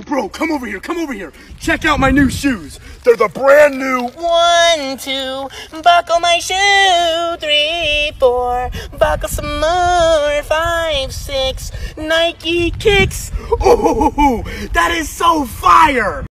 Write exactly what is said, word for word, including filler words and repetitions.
bro, come over here, come over here. Check out my new shoes. They're the brand new. One, two, buckle my shoe. Three, four, buckle some more. Five, six, Nike kicks. Oh, that is so fire.